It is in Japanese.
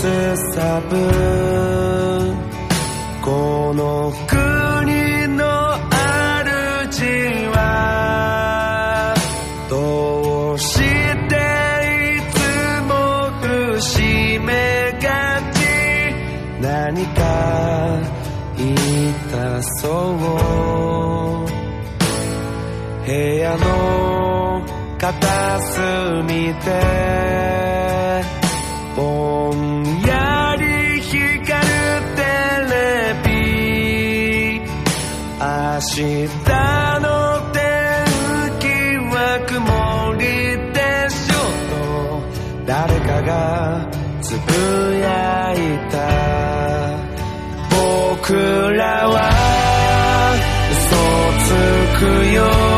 すさぶこの国の主はどうしていつも節目がち何か痛そう部屋の片隅でぼんやり光るテレビ明日の天気は曇りでしょと誰かがつぶやいた僕らは嘘つくよ